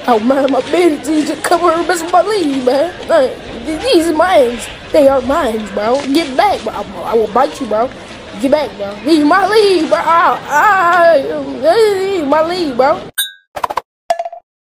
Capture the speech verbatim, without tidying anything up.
Oh man, my business is to cover the rest of my leave, man. Like, these are mine. They are mine, bro. Get back, bro. I will bite you, bro. Get back, bro. These are my leave, bro. Ah, ah, these are my leave, bro.